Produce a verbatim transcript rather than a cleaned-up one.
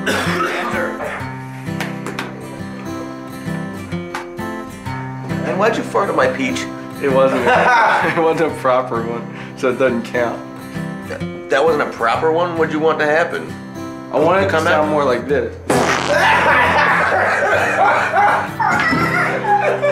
And why'd you fart on my peach? It wasn't. It wasn't a proper one, so it doesn't count. That wasn't a proper one? What'd you want to happen? I wanted it to sound more like this.